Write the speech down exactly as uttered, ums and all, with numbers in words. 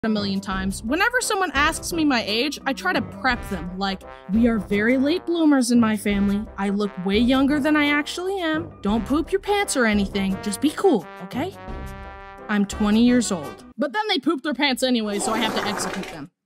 a million times. Whenever someone asks me my age, I try to prep them, like, we are very late bloomers in my family. I look way younger than I actually am. Don't poop your pants or anything. Just be cool, okay? I'm twenty years old. But then they poop their pants anyway, so I have to execute them.